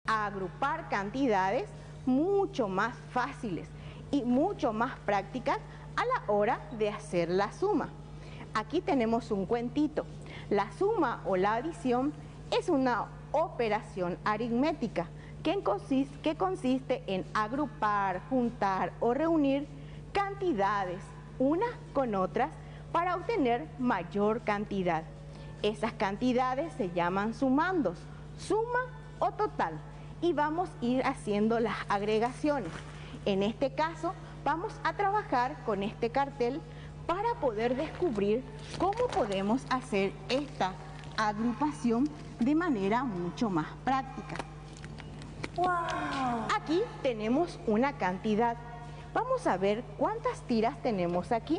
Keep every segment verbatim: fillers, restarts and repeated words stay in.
a agrupar cantidades mucho más fáciles y mucho más prácticas a la hora de hacer la suma. Aquí tenemos un cuentito. La suma o la adición es una operación aritmética que consiste, que consiste en agrupar, juntar o reunir cantidades unas con otras para obtener mayor cantidad. Esas cantidades se llaman sumandos, suma o total, y vamos a ir haciendo las agregaciones. En este caso vamos a trabajar con este cartel para poder descubrir cómo podemos hacer esta agrupación de manera mucho más práctica. ¡Wow! Aquí tenemos una cantidad. Vamos a ver cuántas tiras tenemos aquí.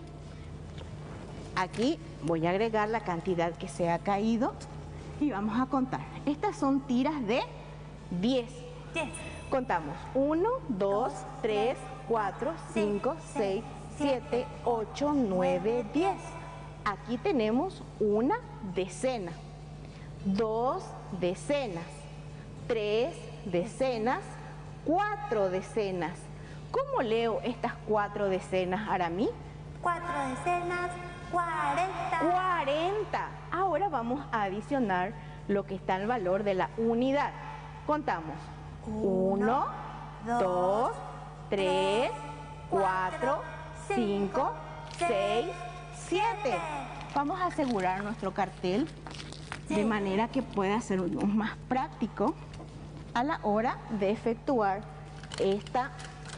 Aquí voy a agregar la cantidad que se ha caído y vamos a contar. Estas son tiras de diez. diez. Contamos uno, dos, tres, cuatro, cinco, seis, siete, ocho, nueve, diez. Aquí tenemos una decena, dos decenas, tres decenas, cuatro decenas. ¿Cómo leo estas cuatro decenas, Aramí? Cuatro decenas, cuarenta. cuarenta. Ahora vamos a adicionar lo que está en el valor de la unidad. Contamos. uno, dos, tres, cuatro, cinco, seis, siete. Vamos a asegurar nuestro cartel de manera que pueda ser más práctico a la hora de efectuar esta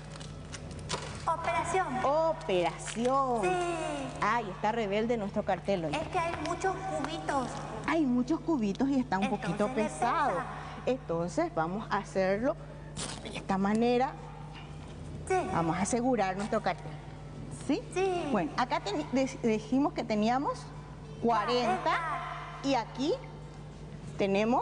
operación. operación. Sí. Ay, está rebelde nuestro cartel hoy. Es que hay muchos cubitos. Hay muchos cubitos y está un Entonces poquito le pesado. pesa. Entonces vamos a hacerlo de esta manera. Sí. Vamos a asegurar nuestro cartel. ¿Sí? Sí. Bueno, acá ten- de- dijimos que teníamos cuarenta y aquí tenemos,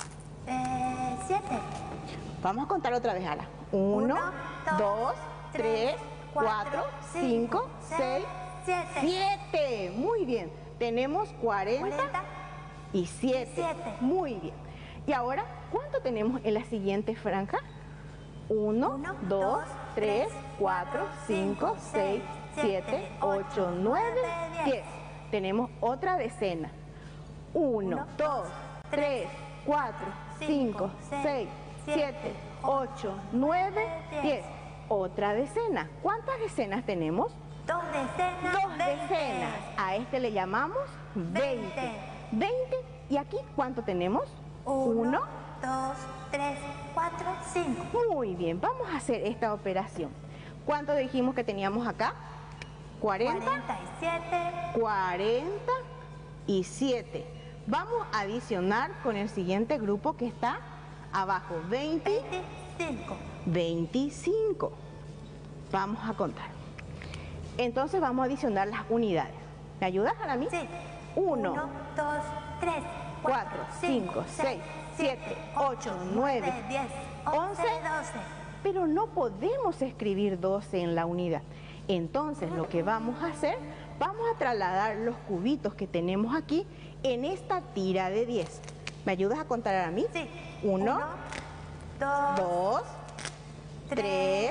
Eh, siete. vamos a contar otra vez, Ala. uno, dos, tres, cuatro, cinco, seis, siete. siete. Muy bien. Tenemos cuarenta cuarenta. y siete. Siete. Muy bien. Y ahora, ¿cuánto tenemos en la siguiente franja? uno, Uno, dos, dos, tres, tres, cuatro, cuatro, cinco, cinco, seis, seis, siete, siete, ocho, ocho, nueve, nueve, diez. diez. Tenemos otra decena. uno, Uno, dos, tres, cuatro, cinco, seis, siete, ocho, nueve, diez. Otra decena. ¿Cuántas decenas tenemos? Dos decenas. Dos veinte. decenas. A este le llamamos veinte. Veinte. veinte. ¿Y aquí cuánto tenemos? Uno, dos, tres, cuatro, cinco. Muy bien, vamos a hacer esta operación. ¿Cuánto dijimos que teníamos acá? cuarenta. Cuarenta y siete. cuarenta y siete. Vamos a adicionar con el siguiente grupo que está abajo. veinte. Veinticinco. veinticinco. Vamos a contar. Entonces vamos a adicionar las unidades. ¿Me ayudas, Aramí? Sí. uno, Uno, dos, tres, cuatro, cinco, seis, siete, ocho, nueve, diez, once, doce. pero no podemos escribir doce en la unidad. Entonces lo que vamos a hacer, vamos a trasladar los cubitos que tenemos aquí en esta tira de diez. ¿Me ayudas a contar a mí? Sí. Uno, dos, dos, tres,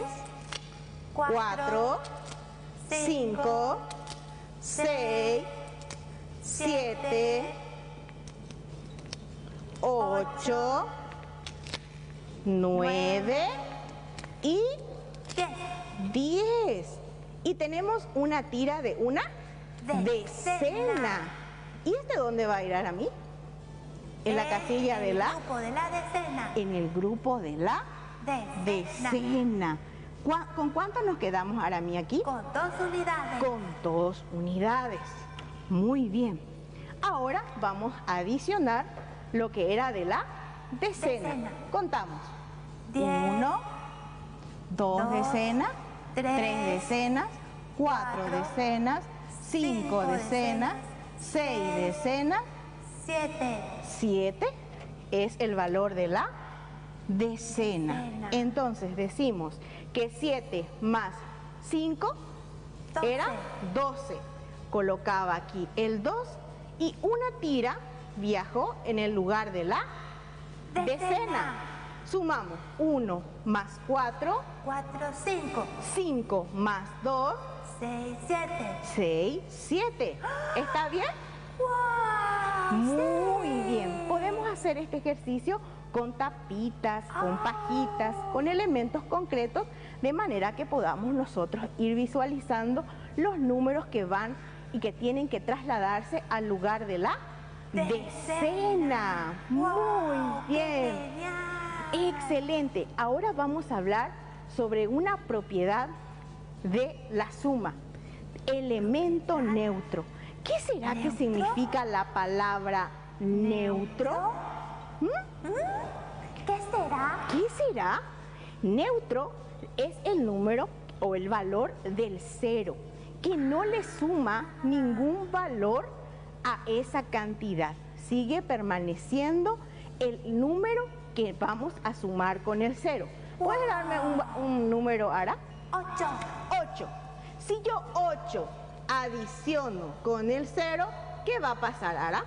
cuatro, cinco, seis, siete, ocho, nueve y diez. diez. Y tenemos una tira de una Decena. decena. ¿Y este dónde va a ir a mí? En la casilla de la, El grupo de la decena. en el grupo de la Decena. decena. ¿Cuá- ¿Con cuánto nos quedamos, Aramí, aquí? Con dos unidades. Con dos unidades. Muy bien. Ahora vamos a adicionar lo que era de la decena. Decena. Contamos. Diez, Uno, dos, dos, decenas, tres, tres decenas, cuatro, cuatro, decenas, cinco, cinco decenas, decenas, seis seis, decenas, siete. siete es el valor de la decena. Decena. Entonces decimos que siete más cinco doce. era doce. Colocaba aquí el dos y una tira viajó en el lugar de la Decena. decena. Sumamos uno más cuatro, cuatro, cinco, cinco más dos, seis, siete. seis, siete. ¿Está bien? ¡Wow! Muy Sí. bien. Podemos hacer este ejercicio con tapitas, con pajitas, con elementos concretos, de manera que podamos nosotros ir visualizando los números que van y que tienen que trasladarse al lugar de la decena. Muy ¡Wow! ¡Qué bien. genial! Excelente. Ahora vamos a hablar sobre una propiedad de la suma. Elemento neutro. ¿Qué será que ¿Neutro? significa la palabra neutro? ¿Mm? ¿Qué será? ¿Qué será? Neutro es el número o el valor del cero, que no le suma ningún valor a esa cantidad. Sigue permaneciendo el número que vamos a sumar con el cero. ¿Puedes darme un, un número, Ara? Ocho. ocho. Si yo ocho adiciono con el cero, ¿qué va a pasar, Ara?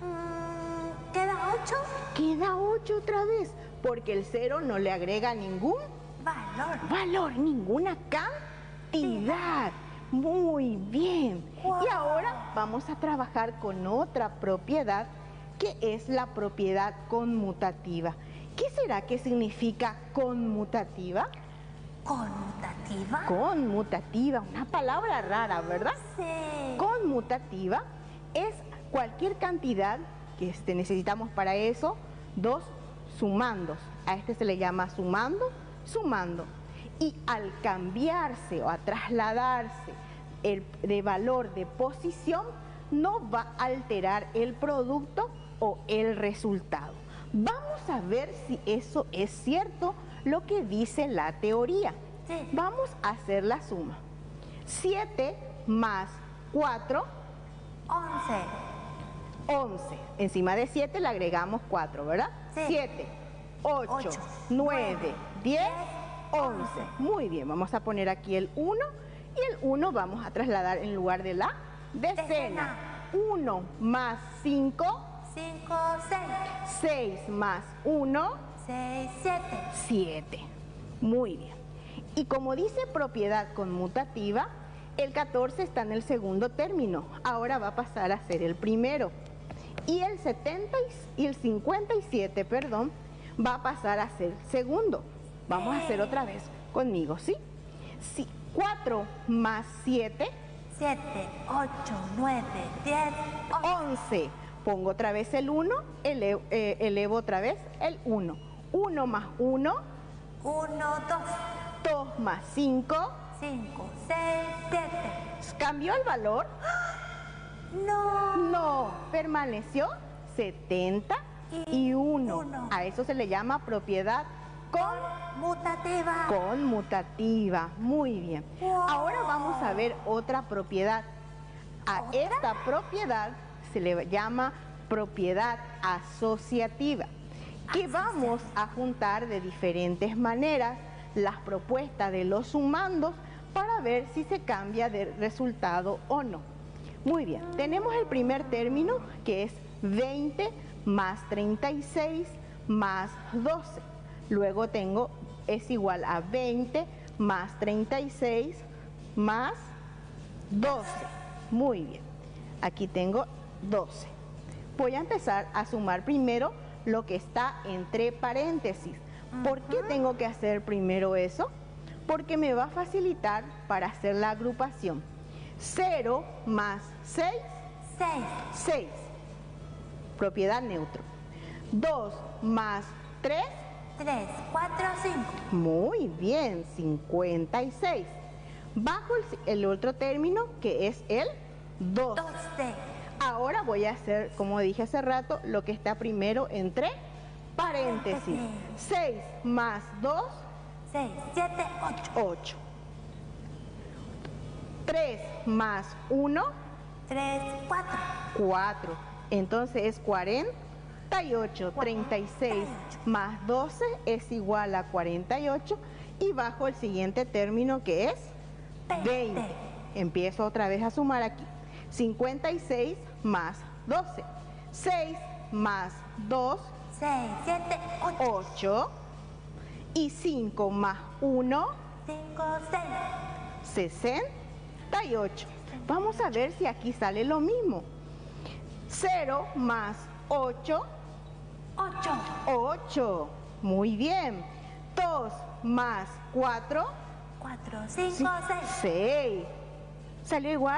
Mm, ¿Queda ocho? Queda ocho otra vez, porque el cero no le agrega ningún Valor. valor, ninguna cantidad. Muy bien. Wow. Y ahora vamos a trabajar con otra propiedad, que es la propiedad conmutativa. ¿Qué será que significa conmutativa? ¿Conmutativa? Conmutativa, una palabra rara, ¿verdad? Sí. Conmutativa es cualquier cantidad que este, necesitamos para eso, dos sumandos. A este se le llama sumando, sumando. Y al cambiarse o a trasladarse el, de valor de posición, no va a alterar el producto o el resultado. Vamos a ver si eso es cierto, lo que dice la teoría. Sí. Vamos a hacer la suma. siete más cuatro, Once. once. Encima de siete le agregamos cuatro, ¿verdad? Sí. siete, ocho, Ocho, nueve, diez, once. once. Muy bien, vamos a poner aquí el uno y el uno vamos a trasladar en lugar de la decena. Decena. uno más cinco, Cinco, seis. seis más uno, Seis, siete. siete. Muy bien. Y como dice propiedad conmutativa, el catorce está en el segundo término. Ahora va a pasar a ser el primero. Y el setenta y el cincuenta y siete, perdón, va a pasar a ser segundo. Vamos a hacer otra vez conmigo, ¿sí? Sí. cuatro más siete, Siete, ocho, nueve, diez, once. once. Pongo otra vez el uno, elevo, eh, elevo otra vez el uno. uno más uno, Uno, dos. dos más cinco. Cinco, seis, siete. ¿Cambió el valor? No. No, permaneció setenta y uno. uno. A eso se le llama propiedad Conmutativa. conmutativa. Muy bien. Wow. Ahora vamos a ver otra propiedad. A ¿Otra? esta propiedad se le llama propiedad asociativa, que vamos a juntar de diferentes maneras las propuestas de los sumandos para ver si se cambia de resultado o no. Muy bien, tenemos el primer término, que es veinte más treinta y seis más doce. Luego tengo, es igual a veinte más treinta y seis más doce. Muy bien, aquí tengo doce. Voy a empezar a sumar primero lo que está entre paréntesis. ¿Por qué tengo que hacer primero eso? Porque me va a facilitar para hacer la agrupación. cero más seis, Seis. seis. Propiedad neutro. dos más tres, Tres, cuatro, cinco. muy bien, cincuenta y seis. Bajo el, el otro término, que es el doce. Doce. Ahora voy a hacer, como dije hace rato, lo que está primero entre paréntesis. seis más dos, Seis, siete, ocho. ocho. tres más uno, Tres, cuatro. cuatro. Entonces es cuarenta y ocho. treinta y seis más doce es igual a cuarenta y ocho. Y bajo el siguiente término, que es veinte. Empiezo otra vez a sumar aquí. cincuenta y seis más doce. seis más dos, Seis, siete, ocho. ocho. Y cinco más uno, cinco, seis. sesenta y ocho. Vamos a ver si aquí sale lo mismo. cero más ocho, ocho. ocho. Muy bien. dos más cuatro, cuatro, cinco, seis. seis. ¿Salió igual?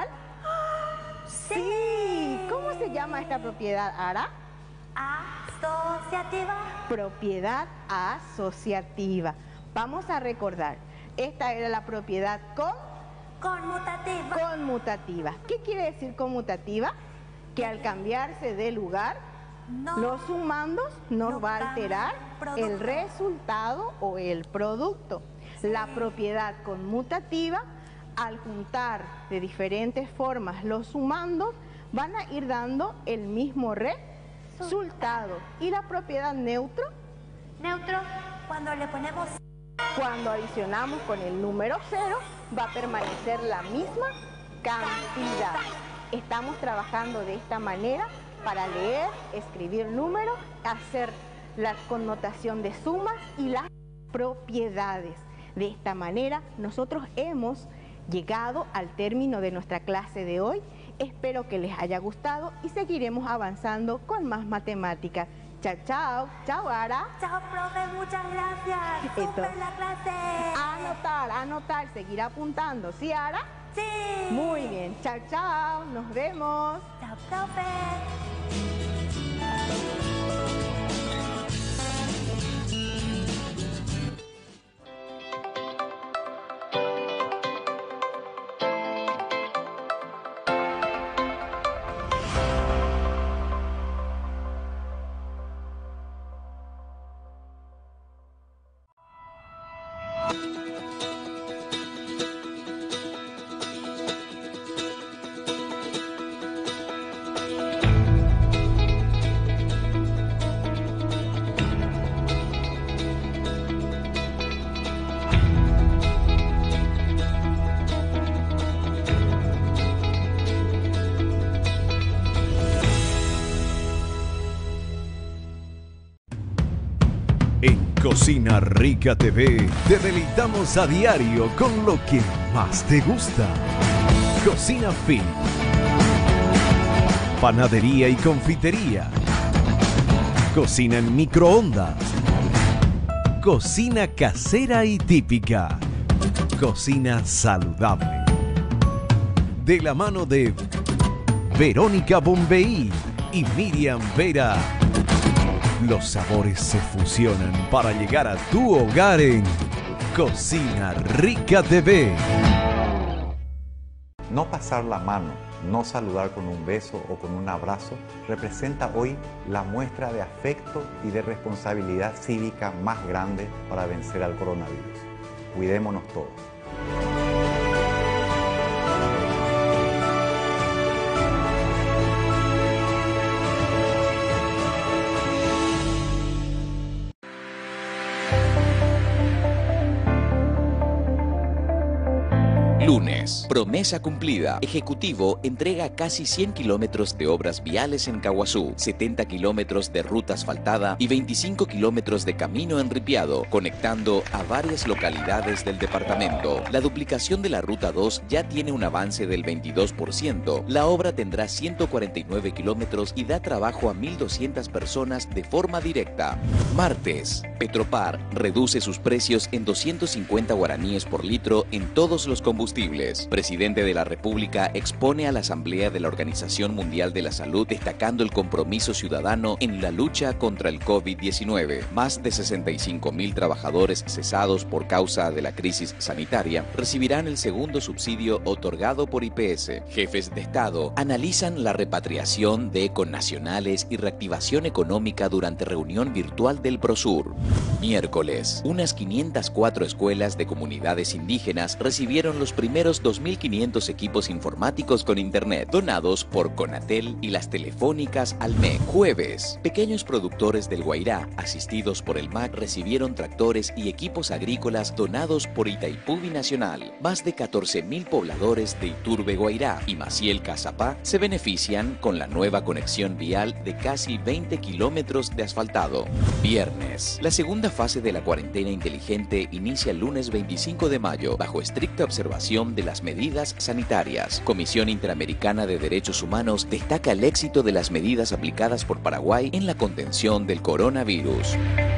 Sí. ¿Cómo se llama esta propiedad, Ara? Asociativa. Propiedad asociativa. Vamos a recordar. Esta era la propiedad con... Conmutativa. Conmutativa. ¿Qué quiere decir conmutativa? Que al cambiarse de lugar, No, los sumandos nos no va a cambia alterar el producto. el resultado o el producto. La propiedad conmutativa, al juntar de diferentes formas los sumandos, van a ir dando el mismo resultado. ¿Y la propiedad neutro? Neutro, cuando le ponemos... Cuando adicionamos con el número cero, va a permanecer la misma cantidad. Estamos trabajando de esta manera para leer, escribir números, hacer la connotación de sumas y las propiedades. De esta manera, nosotros hemos llegado al término de nuestra clase de hoy. Espero que les haya gustado y seguiremos avanzando con más matemáticas. Chao, chao. Chao, Ara. Chao, profe, muchas gracias. Esto. Súper la clase. Anotar, anotar, seguir apuntando. ¿Sí, Ara? Sí. Muy bien. Chao, chao. Nos vemos. Chao, profe. En Cocina Rica T V te deleitamos a diario con lo que más te gusta. Cocina Fit, panadería y confitería, cocina en microondas, cocina casera y típica, cocina saludable. De la mano de Verónica Bombeí y Miriam Vera, los sabores se fusionan para llegar a tu hogar en Cocina Rica T V. No pasar la mano, no saludar con un beso o con un abrazo representa hoy la muestra de afecto y de responsabilidad cívica más grande para vencer al coronavirus. Cuidémonos todos. Lunes, promesa cumplida. Ejecutivo entrega casi cien kilómetros de obras viales en Caguazú, setenta kilómetros de ruta asfaltada y veinticinco kilómetros de camino enripiado, conectando a varias localidades del departamento. La duplicación de la Ruta dos ya tiene un avance del veintidós por ciento. La obra tendrá ciento cuarenta y nueve kilómetros y da trabajo a mil doscientas personas de forma directa. Martes, Petropar reduce sus precios en doscientos cincuenta guaraníes por litro en todos los combustibles. Presidente de la República expone a la Asamblea de la Organización Mundial de la Salud destacando el compromiso ciudadano en la lucha contra el COVID diecinueve. Más de sesenta y cinco mil trabajadores cesados por causa de la crisis sanitaria recibirán el segundo subsidio otorgado por I P S. Jefes de Estado analizan la repatriación de connacionales y reactivación económica durante reunión virtual del Prosur. Miércoles, unas quinientas cuatro escuelas de comunidades indígenas recibieron los primeros primeros dos mil quinientos equipos informáticos con internet, donados por Conatel y las telefónicas al M E C. Jueves, pequeños productores del Guairá, asistidos por el M A C, recibieron tractores y equipos agrícolas donados por Itaipú Binacional. Más de catorce mil pobladores de Iturbe, Guairá y Maciel, Cazapá se benefician con la nueva conexión vial de casi veinte kilómetros de asfaltado. Viernes, la segunda fase de la cuarentena inteligente inicia el lunes veinticinco de mayo bajo estricta observación de las medidas sanitarias. Comisión Interamericana de Derechos Humanos destaca el éxito de las medidas aplicadas por Paraguay en la contención del coronavirus.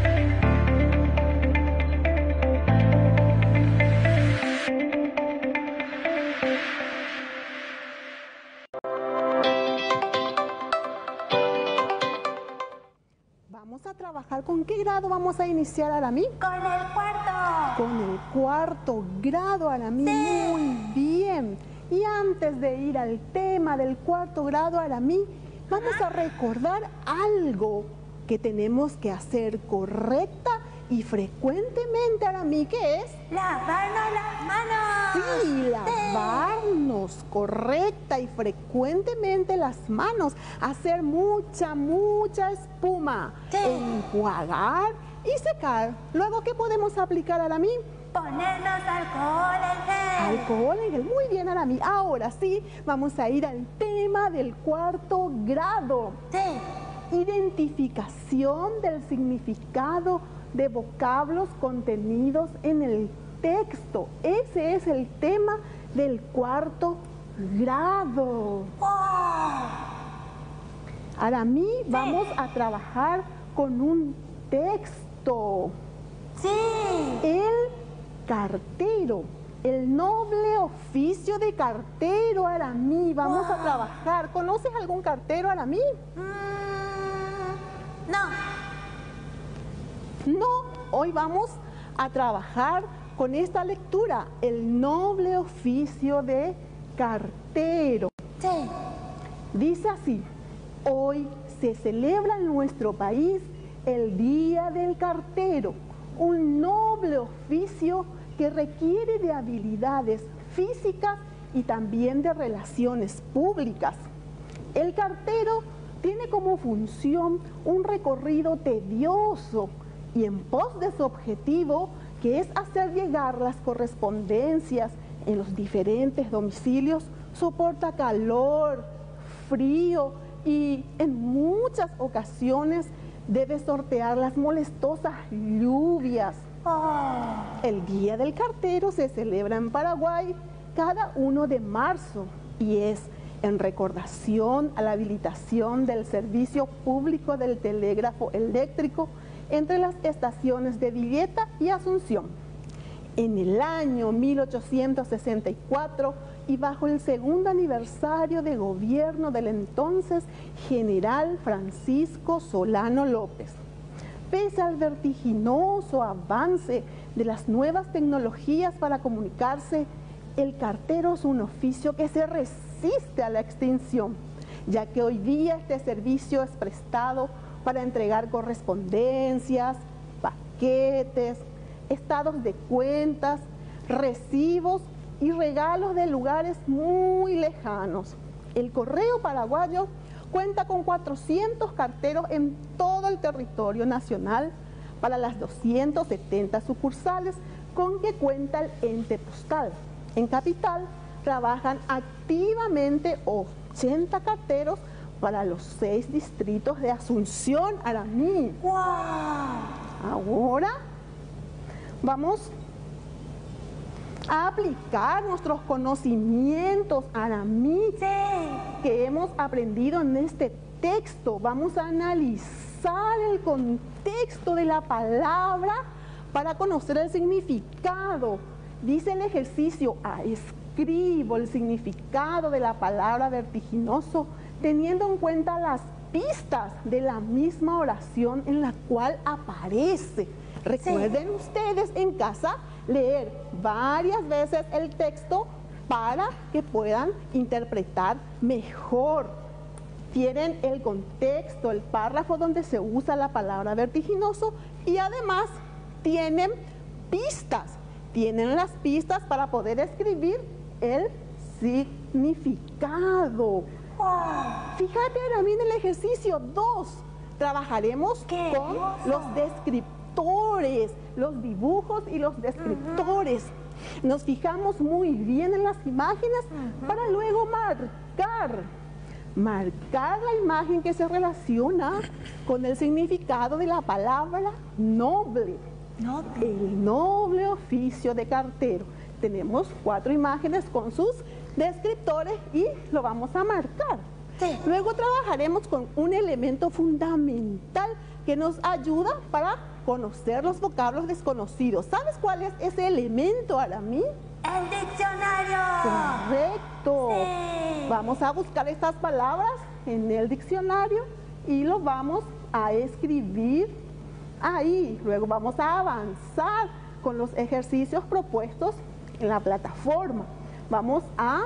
Vamos a trabajar. ¿Con qué grado vamos a iniciar, Aramí? Con el cuarto. Con el cuarto grado, Aramí. Sí. Muy bien. Y antes de ir al tema del cuarto grado, Aramí, vamos a recordar algo que tenemos que hacer correcta y frecuentemente, Aramí, ¿qué es? Lavarnos las manos. Sí, lavarnos correcta y frecuentemente las manos, hacer mucha, mucha espuma, Sí. enjuagar y secar. Luego, ¿qué podemos aplicar, Aramí? Ponernos alcohol en gel. Alcohol en gel. Muy bien, Aramí. Ahora sí, vamos a ir al tema del cuarto grado. Sí. Identificación del significado de vocablos contenidos en el texto. Ese es el tema del cuarto grado. ¡Wow! Aramí, vamos a trabajar con un texto. Sí. El cartero, el noble oficio de cartero, Aramí. Vamos a Wow. trabajar. ¿Conoces algún cartero, Aramí? Mm, no. No, hoy vamos a trabajar con esta lectura, el noble oficio de cartero. Sí. Dice así: hoy se celebra en nuestro país el Día del Cartero, un noble oficio que requiere de habilidades físicas y también de relaciones públicas. El cartero tiene como función un recorrido tedioso y en pos de su objetivo, que es hacer llegar las correspondencias en los diferentes domicilios, soporta calor, frío y en muchas ocasiones debe sortear las molestosas lluvias. Oh. El Día del Cartero se celebra en Paraguay cada uno de marzo y es en recordación a la habilitación del servicio público del telégrafo eléctrico entre las estaciones de Villeta y Asunción. En el año mil ochocientos sesenta y cuatro y bajo el segundo aniversario de gobierno del entonces general Francisco Solano López. Pese al vertiginoso avance de las nuevas tecnologías para comunicarse, el cartero es un oficio que se resiste a la extinción, ya que hoy día este servicio es prestado para entregar correspondencias, paquetes, estados de cuentas, recibos y regalos de lugares muy lejanos. El correo paraguayo cuenta con cuatrocientos carteros en todo el territorio nacional para las doscientas setenta sucursales con que cuenta el ente postal. En Capital trabajan activamente ochenta carteros para los seis distritos de Asunción, Aramí. ¡Wow! Ahora vamos a aplicar nuestros conocimientos, Aramí, Sí. que hemos aprendido en este texto. Vamos a analizar el contexto de la palabra para conocer el significado. Dice el ejercicio: ah, escribo el significado de la palabra vertiginoso teniendo en cuenta las pistas de la misma oración en la cual aparece. Recuerden sí. ustedes en casa leer varias veces el texto para que puedan interpretar mejor. Tienen el contexto, el párrafo donde se usa la palabra vertiginoso y además tienen pistas. Tienen las pistas para poder escribir el significado. ¡Wow! Fíjate, Aramí, en el ejercicio dos. Trabajaremos ¡Qué con hermoso! los descriptores, los dibujos y los descriptores. Uh-huh. Nos fijamos muy bien en las imágenes uh-huh. para luego marcar. Marcar la imagen que se relaciona con el significado de la palabra noble. Noble. El noble oficio de cartero. Tenemos cuatro imágenes con sus descriptores y lo vamos a marcar. Sí. Luego trabajaremos con un elemento fundamental que nos ayuda para conocer los vocablos desconocidos. ¿Sabes cuál es ese elemento, Aramí? ¡El diccionario! Correcto. Sí. Vamos a buscar estas palabras en el diccionario y lo vamos a escribir ahí. Luego vamos a avanzar con los ejercicios propuestos en la plataforma. Vamos a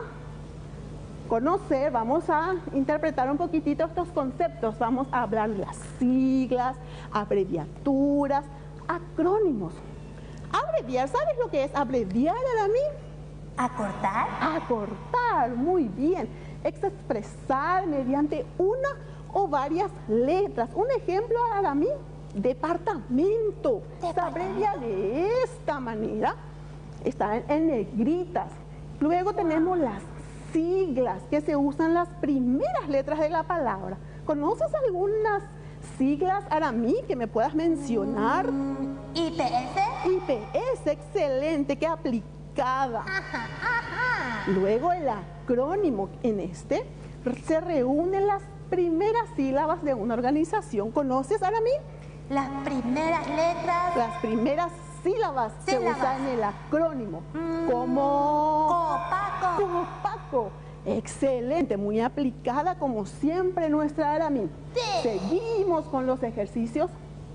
conocer, vamos a interpretar un poquitito estos conceptos. Vamos a hablar de las siglas, abreviaturas, acrónimos. Abreviar, ¿sabes lo que es abreviar, Aramí? ¿Acortar? Acortar, muy bien. Expresar mediante una o varias letras. Un ejemplo, Aramí, departamento. Se abrevia de esta manera. Está en, en negritas. Luego wow. tenemos las siglas que se usan las primeras letras de la palabra. ¿Conoces algunas siglas, Aramí, que me puedas mencionar? Mm, I P S. I P S, excelente, qué aplicada. Ajá, ajá. Luego el acrónimo, en este se reúnen las primeras sílabas de una organización. ¿Conoces, Aramí? Las primeras letras. Las primeras sílabas, sílabas. se usan en el acrónimo. Mm, como Copaco. Copaco. Excelente, muy aplicada como siempre nuestra Aramí. Sí. Seguimos con los ejercicios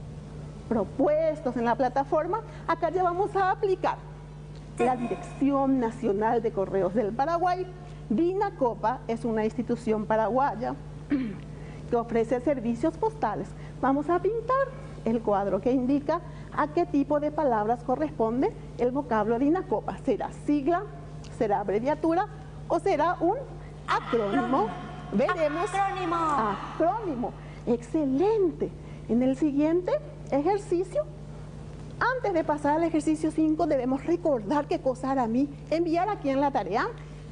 propuestos en la plataforma. Acá ya vamos a aplicar sí. la Dirección Nacional de Correos del Paraguay. Dinacopa es una institución paraguaya que ofrece servicios postales. Vamos a pintar el cuadro que indica a qué tipo de palabras corresponde el vocablo Dinacopa. ¿Será sigla? ¿Será abreviatura? ¿O será un acrónimo? Veremos. Acrónimo. Acrónimo. Excelente. En el siguiente ejercicio, antes de pasar al ejercicio cinco, debemos recordar qué cosa Aramí enviar aquí en la tarea.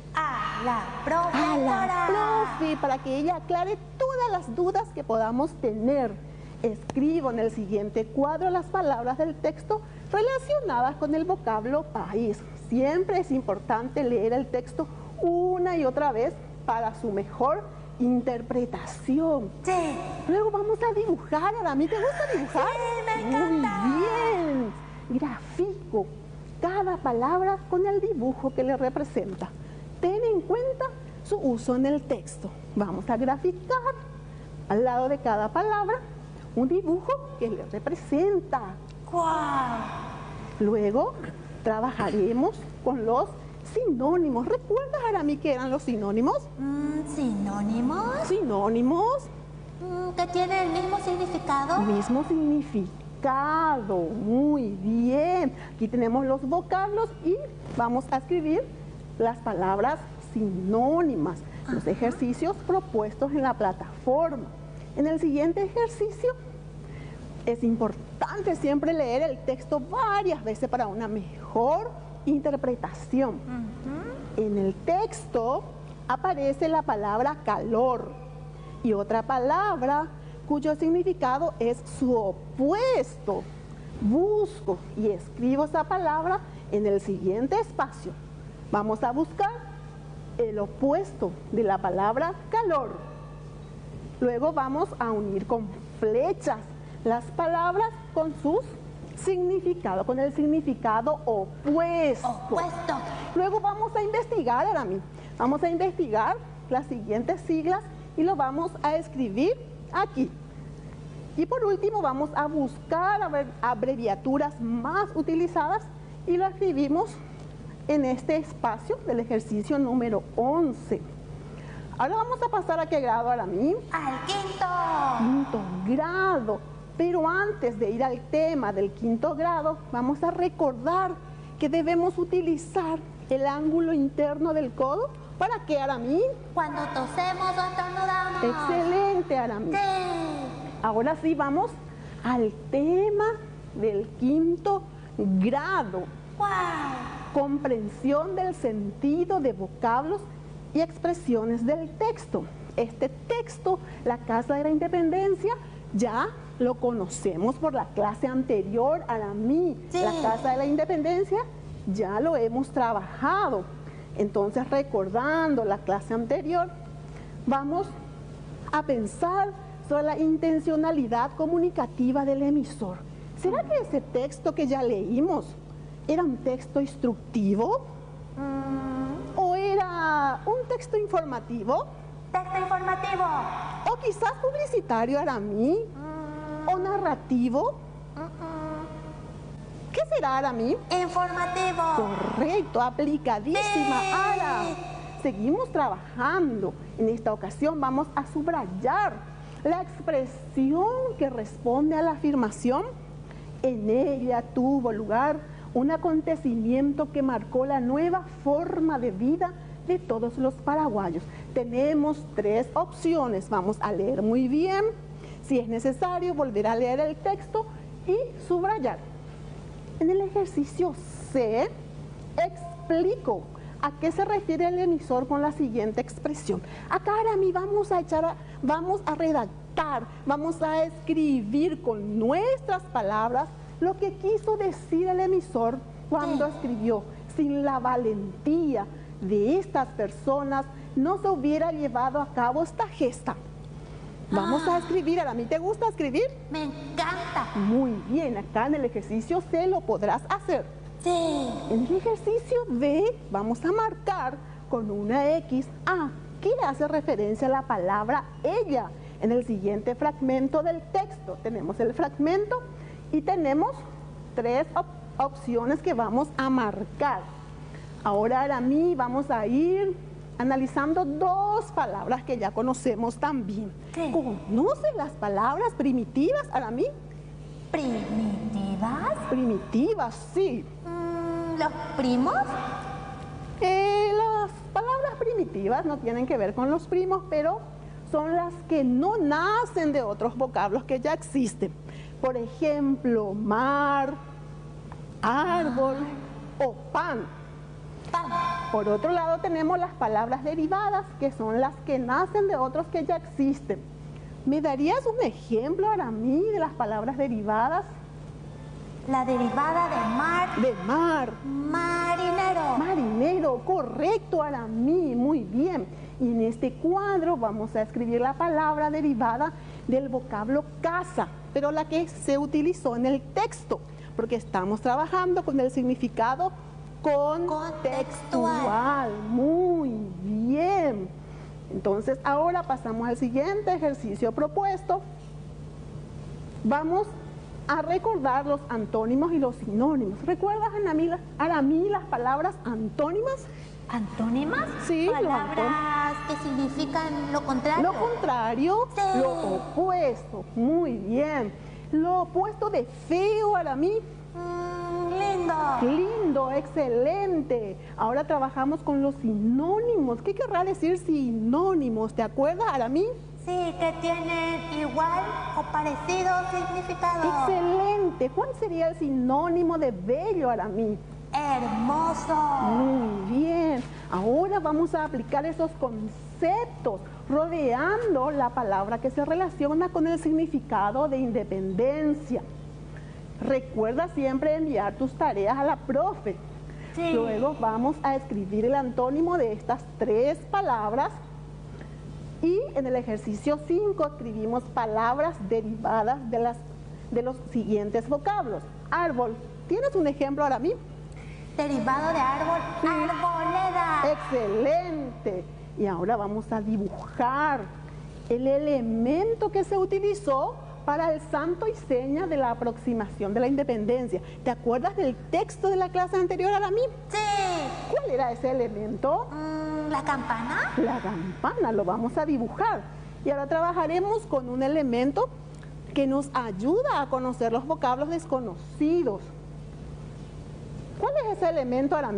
A la profesora. A la profe, para que ella aclare todas las dudas que podamos tener. Escribo en el siguiente cuadro las palabras del texto relacionadas con el vocablo país. Siempre es importante leer el texto una y otra vez para su mejor interpretación. Sí. Luego vamos a dibujar. Aramí, ¿te gusta dibujar? Sí, me encanta. Muy bien. Grafico cada palabra con el dibujo que le representa. Ten en cuenta su uso en el texto. Vamos a graficar al lado de cada palabra un dibujo que le representa. ¡Guau! Luego trabajaremos con los sinónimos. ¿Recuerdas, Aramí, qué eran los sinónimos? Mm, ¿Sinónimos? Sinónimos. Mm, ¿que tienen el mismo significado? Mismo significado. Muy bien. Aquí tenemos los vocablos y vamos a escribir las palabras sinónimas. Ajá. Los ejercicios propuestos en la plataforma. En el siguiente ejercicio es importante siempre leer el texto varias veces para una mejor interpretación. Uh-huh. En el texto aparece la palabra calor y otra palabra cuyo significado es su opuesto. Busco y escribo esa palabra en el siguiente espacio. Vamos a buscar el opuesto de la palabra calor. Luego vamos a unir con flechas las palabras con sus significados, con el significado opuesto. Opuesto. Luego vamos a investigar, Aramí. Vamos a investigar las siguientes siglas y lo vamos a escribir aquí. Y por último vamos a buscar abreviaturas más utilizadas y lo escribimos en este espacio del ejercicio número once. Ahora vamos a pasar a qué grado, Aramí? Al quinto. Quinto grado. Pero antes de ir al tema del quinto grado, vamos a recordar que debemos utilizar el ángulo interno del codo. ¿Para qué, Aramí? Cuando tosemos o estornudamos. Excelente, Aramí. Sí. Ahora sí vamos al tema del quinto grado. ¡Wow! Comprensión del sentido de vocablos y expresiones del texto. Este texto, la Casa de la Independencia, ya lo conocemos por la clase anterior, Aramí. Sí. La Casa de la Independencia ya lo hemos trabajado. Entonces, recordando la clase anterior, vamos a pensar sobre la intencionalidad comunicativa del emisor. ¿Será que ese texto que ya leímos era un texto instructivo? Mm, ¿O era un texto informativo? texto informativo. ¿O quizás publicitario, Aramí? Mm, ¿O narrativo? mm, mm. ¿Qué será, Aramí? Informativo. Correcto, aplicadísima, Sí. Ara. Seguimos trabajando. En esta ocasión vamos a subrayar la expresión que responde a la afirmación. En ella tuvo lugar un acontecimiento que marcó la nueva forma de vida de todos los paraguayos. Tenemos tres opciones. Vamos a leer muy bien. Si es necesario, volver a leer el texto y subrayar. En el ejercicio C, explico a qué se refiere el emisor con la siguiente expresión. Acá, Aramí, vamos a echar, a, vamos a redactar, vamos a escribir con nuestras palabras lo que quiso decir el emisor cuando escribió. Sin la valentía de estas personas no se hubiera llevado a cabo esta gesta. Vamos a escribir. Aramí, ¿te gusta escribir? Me encanta. Muy bien, acá en el ejercicio C lo podrás hacer. Sí. En el ejercicio D vamos a marcar con una X a qué hace referencia a la palabra ella. En el siguiente fragmento del texto tenemos el fragmento y tenemos tres op opciones que vamos a marcar. Ahora, Aramí, vamos a ir analizando dos palabras que ya conocemos también. Sí. ¿Conoces las palabras primitivas, Aramí? ¿Primitivas? Primitivas, sí. Mm, ¿Los primos? Eh, las palabras primitivas no tienen que ver con los primos, pero son las que no nacen de otros vocablos que ya existen. Por ejemplo, mar, árbol o pan. Pan. Por otro lado tenemos las palabras derivadas, que son las que nacen de otros que ya existen. ¿Me darías un ejemplo, Aramí, de las palabras derivadas? La derivada de mar. De mar, Marinero. marinero, correcto, Aramí, muy bien. Y en este cuadro vamos a escribir la palabra derivada del vocablo casa, pero la que se utilizó en el texto, porque estamos trabajando con el significado contextual. Muy bien. Entonces, ahora pasamos al siguiente ejercicio propuesto. Vamos a recordar los antónimos y los sinónimos. ¿Recuerdas, Aramí, Aramí, las palabras antónimas? ¿Antónimas? Sí, los Palabras que significan lo contrario. Lo contrario, Sí. lo opuesto. Muy bien. Lo opuesto de feo, Aramí. Mm, lindo. Lindo, excelente. Ahora trabajamos con los sinónimos. ¿Qué querrá decir sinónimos? ¿Te acuerdas, Aramí? Sí, que tienen igual o parecido significado. Excelente. ¿Cuál sería el sinónimo de bello, Aramí? Hermoso. Muy bien. Ahora vamos a aplicar esos conceptos rodeando la palabra que se relaciona con el significado de independencia. Recuerda siempre enviar tus tareas a la profe. Sí. Luego vamos a escribir el antónimo de estas tres palabras. Y en el ejercicio cinco escribimos palabras derivadas de, las, de los siguientes vocablos. Árbol. ¿Tienes un ejemplo, Aramí? Derivado de árbol, Sí. arboleda. Excelente. Y ahora vamos a dibujar el elemento que se utilizó para el santo y seña de la aproximación de la independencia. ¿Te acuerdas del texto de la clase anterior, Aramí? Sí. ¿Cuál era ese elemento? Mm, ¿La campana? La campana, lo vamos a dibujar. Y ahora trabajaremos con un elemento que nos ayuda a conocer los vocablos desconocidos. ¿Cuál es ese elemento, Aramí?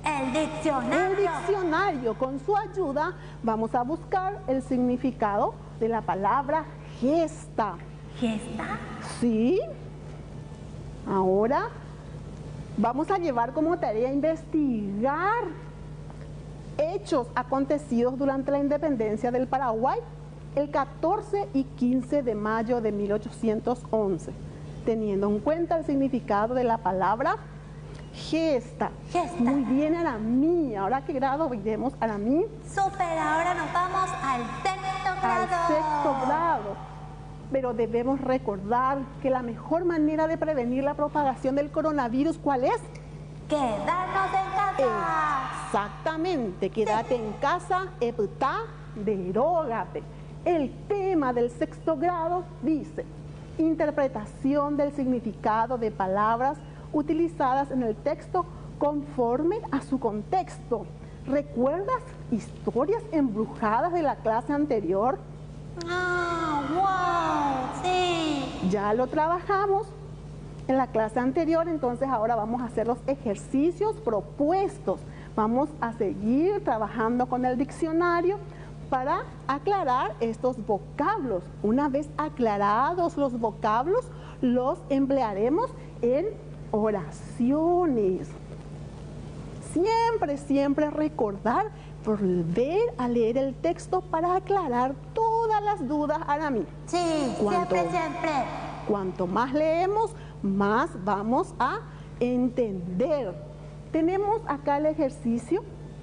El diccionario. El diccionario. Con su ayuda vamos a buscar el significado de la palabra gesta. ¿Gesta? Sí. Ahora vamos a llevar como tarea investigar hechos acontecidos durante la independencia del Paraguay el catorce y quince de mayo de mil ochocientos once, teniendo en cuenta el significado de la palabra gesta. Gesta. Muy bien, Aramí. ¿Ahora qué grado iremos, Aramí? Súper, ahora nos vamos al sexto grado. Al sexto grado. Pero debemos recordar que la mejor manera de prevenir la propagación del coronavirus, ¿cuál es? Quedarnos en casa. Exactamente, quédate en casa, epta, derógate. El tema del sexto grado dice: interpretación del significado de palabras utilizadas en el texto conforme a su contexto. ¿Recuerdas historias embrujadas de la clase anterior? Ah, wow, sí. Ya lo trabajamos en la clase anterior, entonces ahora vamos a hacer los ejercicios propuestos. Vamos a seguir trabajando con el diccionario para aclarar estos vocablos. Una vez aclarados los vocablos, los emplearemos en oraciones. Siempre, siempre recordar, volver a leer el texto para aclarar todas las dudas, Aramí. Sí, Cuanto- siempre, siempre. Cuanto más leemos, más vamos a entender. Tenemos acá el ejercicio.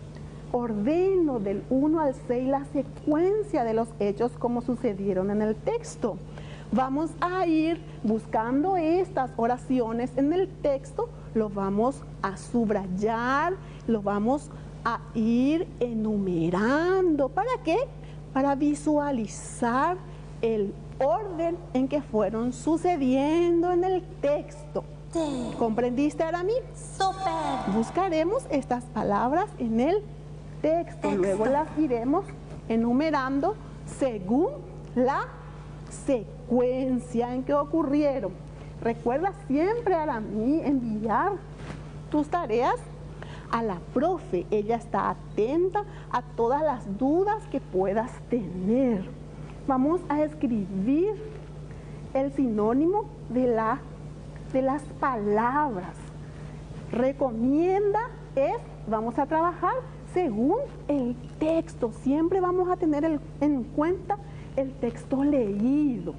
Ordeno del uno al seis la secuencia de los hechos como sucedieron en el texto. Vamos a ir buscando estas oraciones en el texto, los vamos a subrayar, los vamos a ir enumerando. ¿Para qué? Para visualizar el orden en que fueron sucediendo en el texto. Sí, ¿Comprendiste, Aramí? súper. Buscaremos estas palabras en el texto, Texto. luego las iremos enumerando según la secuencia en que ocurrieron. Recuerda siempre, Aramí, enviar tus tareas a la profe. Ella está atenta a todas las dudas que puedas tener. Vamos a escribir el sinónimo de, la, de las palabras. Recomienda es, vamos a trabajar según el texto. Siempre vamos a tener el- en cuenta el texto leído.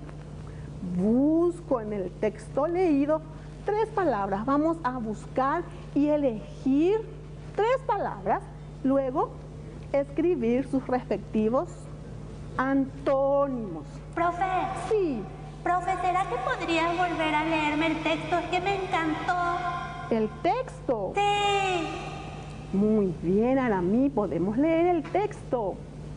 Busco en el texto leído tres palabras. Vamos a buscar y elegir tres palabras. Luego escribir sus respectivos antónimos. Profe, Sí, profe, ¿será que podrías volver a leerme el texto? Es que me encantó. el texto. Sí. Muy bien, Aramí, podemos leer el texto.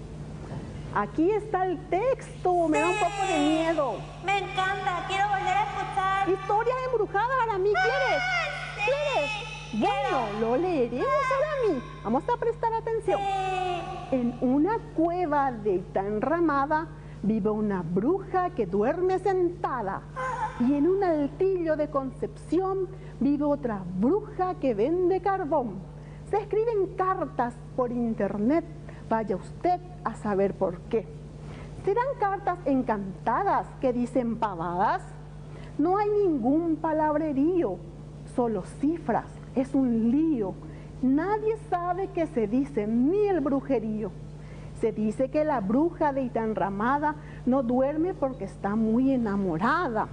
Aquí está el texto, me da un poco de miedo. Me encanta, quiero volver a escuchar. Historias embrujadas, Aramí, ¿quieres? Sí. ¿Quieres? Bueno, lo leeremos, Aramí. Vamos a prestar atención. Sí. En una cueva de enramada vive una bruja que duerme sentada. Y en un altillo de Concepción vive otra bruja que vende carbón. Se escriben cartas por internet. Vaya usted a saber por qué. ¿Serán cartas encantadas que dicen pavadas? No hay ningún palabrerío, solo cifras. Es un lío. Nadie sabe qué se dice, ni el brujerío. Se dice que la bruja de Itanramada no duerme porque está muy enamorada.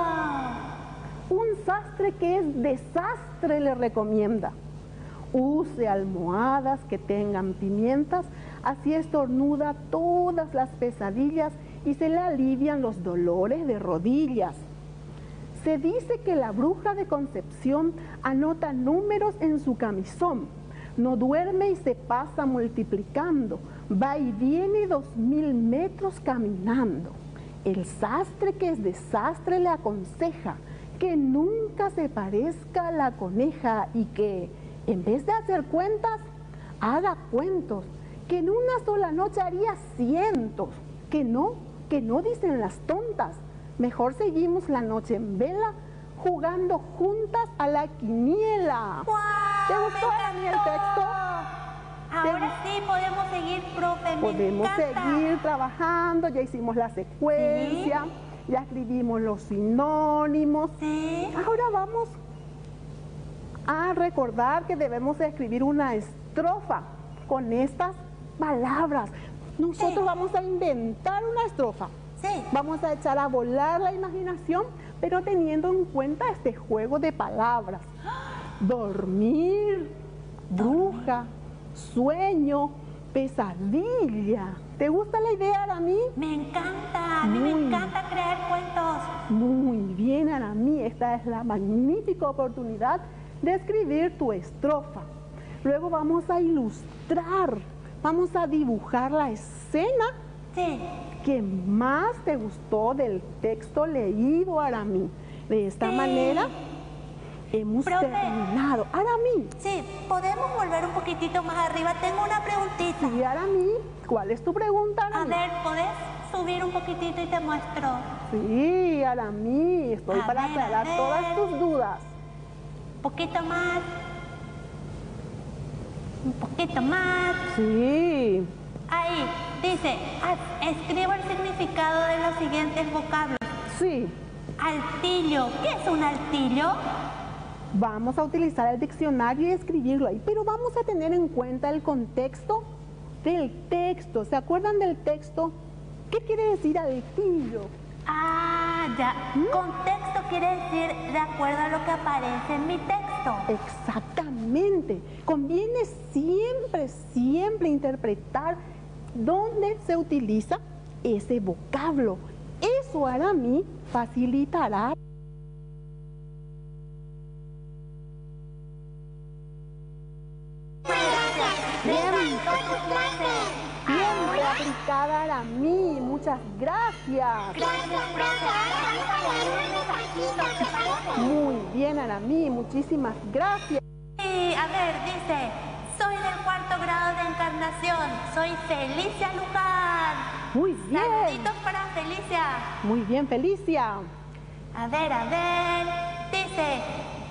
Wow. Un sastre que es desastre le recomienda. Use almohadas que tengan pimientas, así estornuda todas las pesadillas y se le alivian los dolores de rodillas. Se dice que la bruja de Concepción anota números en su camisón. No duerme y se pasa multiplicando. Va y viene dos mil metros caminando. El sastre que es desastre le aconseja que nunca se parezca a la coneja y que, en vez de hacer cuentas, haga cuentos. Que en una sola noche haría cientos. Que no, que no dicen las tontas. Mejor seguimos la noche en vela jugando juntas a la quiniela. ¡Wow! ¿Te gustó a mí el texto? Ahora sí podemos seguir, profe. Me Podemos encanta. seguir trabajando, ya hicimos la secuencia, ¿Sí? ya escribimos los sinónimos. Sí. Ahora vamos a recordar que debemos escribir una estrofa con estas palabras. Nosotros Sí. vamos a inventar una estrofa. Sí. Vamos a echar a volar la imaginación, pero teniendo en cuenta este juego de palabras. Dormir, bruja, sueño, pesadilla. ¿Te gusta la idea, Arami? Me encanta. A mí Muy. me encanta crear cuentos. Muy bien, Arami. Esta es la magnífica oportunidad de escribir tu estrofa. Luego vamos a ilustrar, vamos a dibujar la escena Sí. que más te gustó del texto leído, Arami. De esta Sí. manera hemos Profe. terminado. Arami, Sí, podemos volver un poquitito más arriba. Tengo una preguntita. sí, Arami, ¿cuál es tu pregunta, A Arami? ver, ¿podés subir un poquitito y te muestro? Sí, Arami, estoy A para ver, a aclarar ver. todas tus dudas. Un poquito más. Un poquito más. Sí, Ahí, dice, "Ah, escribo el significado de los siguientes vocablos. sí. Altillo. ¿Qué es un altillo? Vamos a utilizar el diccionario y escribirlo ahí, pero vamos a tener en cuenta el contexto del texto. ¿Se acuerdan del texto? ¿Qué quiere decir altillo? Ah, ya. Contexto quiere decir de acuerdo a lo que aparece en mi texto. Exactamente. Conviene siempre, siempre interpretar dónde se utiliza ese vocablo. Eso, Arami, facilitará siempre aplicada, Arami. Muchas gracias. Muy bien, Arami. Muchísimas gracias. Y a ver, dice, soy del cuarto grado de Encarnación. Soy Felicia Luján. Muy bien. Saluditos para Felicia. Muy bien, Felicia. A ver, a ver, dice,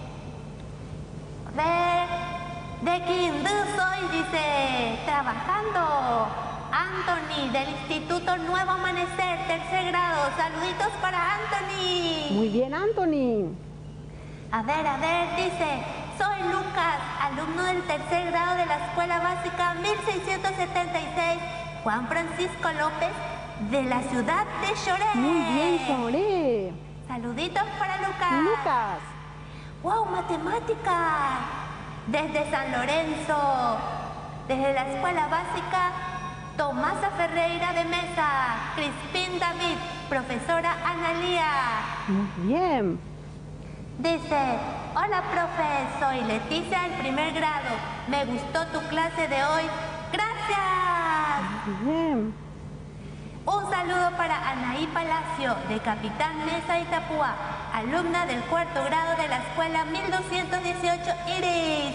a ver, de Quindú soy, dice, trabajando. Anthony, del Instituto Nuevo Amanecer, tercer grado, saluditos para Anthony. Muy bien, Anthony. A ver, a ver, dice, soy Lucas, alumno del tercer grado de la Escuela Básica mil seiscientos setenta y seis, Juan Francisco López, de la ciudad de Choré. Muy bien, Choré. Saluditos para Lucas. Lucas. ¡Wow! Matemática. Desde San Lorenzo. Desde la Escuela Básica Tomasa Ferreira de Mesa. Crispín David. Profesora Analía. Muy bien. Dice, hola profe, soy Leticia del primer grado. Me gustó tu clase de hoy. ¡Gracias! Muy bien. Un saludo para Anaí Palacio, de Capitán Mesa Itapúa, alumna del cuarto grado de la escuela mil doscientos dieciocho Iris.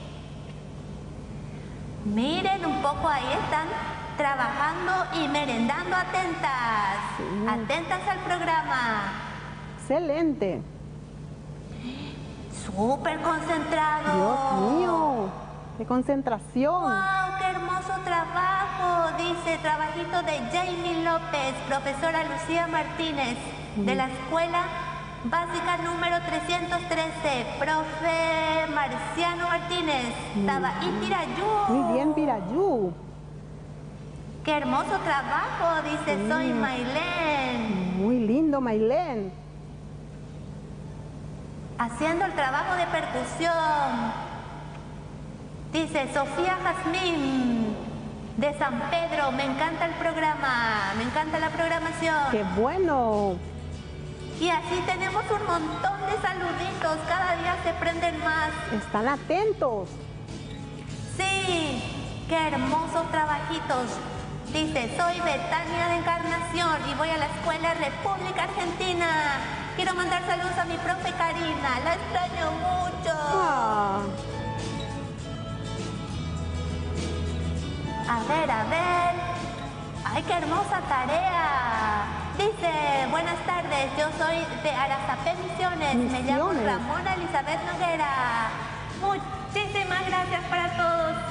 Miren un poco, ahí están trabajando y merendando atentas. Sí. Atentas al programa. Excelente. Súper concentrado. Dios mío. Qué concentración. ¡Wow! ¡Qué hermoso trabajo! Dice, trabajito de Jamie López, profesora Lucía Martínez, de la escuela básica número trescientos trece, profe Marciano Martínez, Tabaí Pirayú. Muy bien, Pirayú. ¡Qué hermoso trabajo! Dice, Sí. soy Mailén. Muy lindo, Mailén. Haciendo el trabajo de percusión. Dice Sofía Jazmín, de San Pedro, me encanta el programa, me encanta la programación. Qué bueno. Y así tenemos un montón de saluditos, cada día se prenden más. Están atentos. Sí, qué hermosos trabajitos. Dice, soy Betania de Encarnación y voy a la escuela República Argentina. Quiero mandar saludos a mi profe Karina, la extraño mucho. Ah, A ver, a ver. ¡Ay, qué hermosa tarea! Dice, buenas tardes, yo soy de Arazapé Misiones. Me llamo Misiones. Ramona Elizabeth Noguera. Muchísimas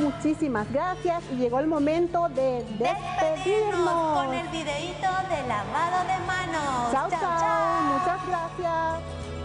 muchísimas gracias y llegó el momento de despedirnos. Despedirnos con el videíto de lavado de manos. Chao, Chao, chao. chao. Muchas gracias.